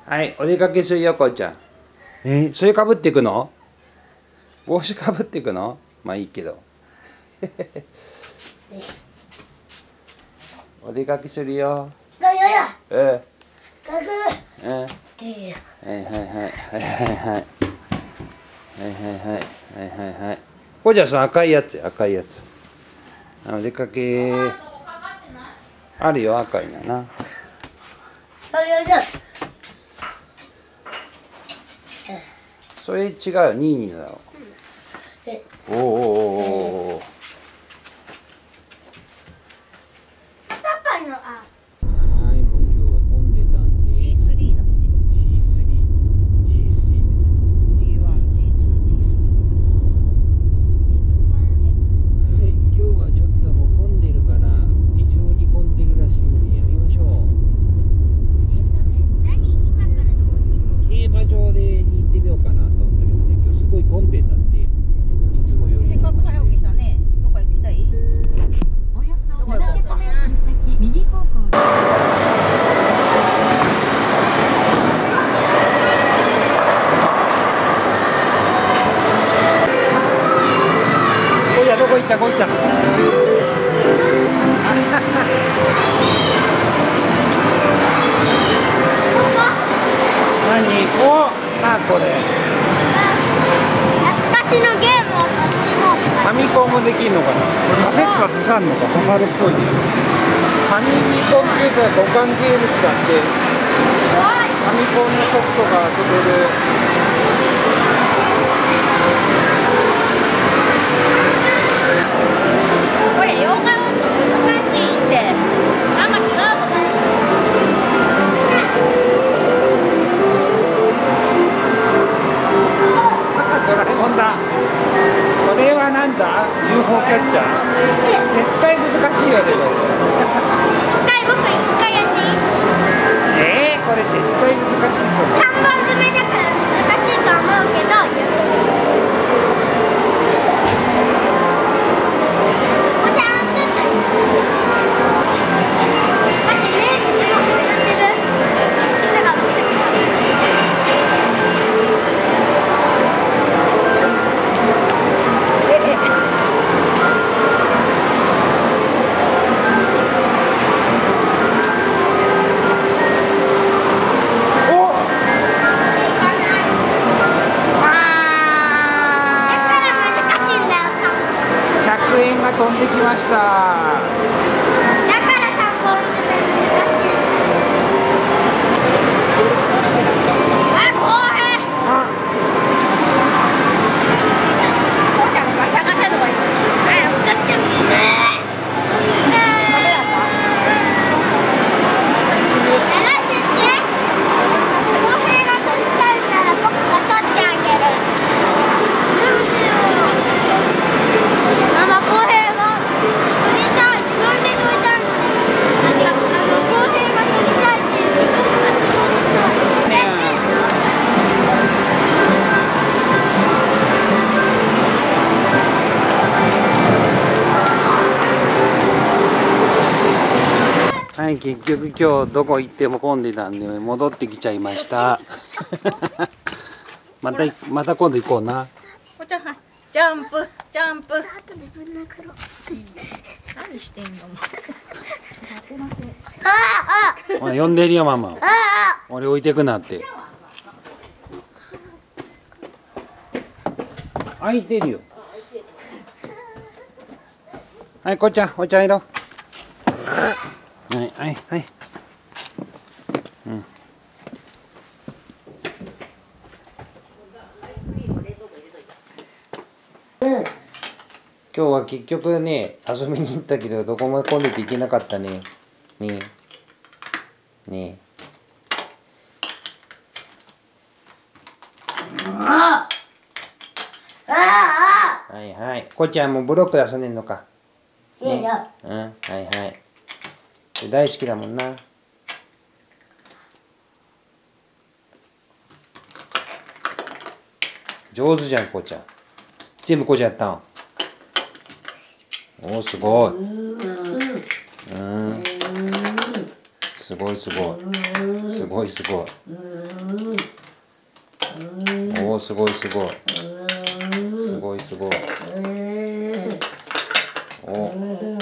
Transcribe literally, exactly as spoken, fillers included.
はい、お出かけするよ、こうちゃん。えー、それかぶっていくの？帽子かぶっていくの？まあいいけど。お出かけするよ。うん。うん。はいはいはいはいはいはいはいはいはいはい。こうちゃん、その赤いやつ、赤いやつ。お出かけ。あるよ、赤いのな。それ違うよ、ニーニーだろ。おおおおおお。はい、もう今日は混んでたんで。ジースリー だって。ジースリー、ジースリー って。ジーワン、ジーツー、ジースリー。で、今日はちょっともう混んでるから、異常に混んでるらしいんでやめましょう。競馬場でに行ってみようかなと思ったけどね、今日すごい混んでんだって。いつもより。 せっかく早起きしたね。どこ行きたい？ およそななひゃくメートル先右方向です。 こいちゃんどこ行ったこいちゃん。何？お、あ、これ。 懐かしのゲームを楽しもうってファミコンもできるのかな。カセットは刺さるのか、刺さるっぽいね。ファミコンっていうか互換ゲーム使ってファミコンのソフトが遊べる。 これ洋画難しいってなんか違うのかよ。 ドラえもんだ。これはなんだ？ ユーフォー キャッチャー？絶対難しいよね。 一回僕一回やっていい？ えー、これ絶対難しいと思う。 さんぼん詰めだから難しいと思うけどやってみる。おじゃんちょっと待ってね、今始まってる。手が見せてた。 ひゃくえんが飛んできました。 だからさんぼん詰め難しい。あ、公平。 あ、 こうちゃんガシャガシャとか言ってる。 ちょっとね。 はい、結局今日どこ行っても混んでたんで戻ってきちゃいました。またまた今度行こうな。 こうちゃん、はい、ジャンプジャンプ。 あと自分の黒。 何してんの？ あほら呼んでるよママ。 ああ俺置いてくなって。開いてるよ。はい、こうちゃんお茶入ろう。はいはいはい。うん。今日は結局ね遊びに行ったけどどこも混んでて行けなかったね。ねえねえ。 ああはいはい。こうちゃんもブロックで遊んでんのか。 いいよ。 うん、はいはい。大好きだもんな。上手じゃん、こうちゃん。全部こうちゃんやったん。おー、すごい。うん。 すごいすごいすごいすごい。おお、すごいすごいすごいすごい。お。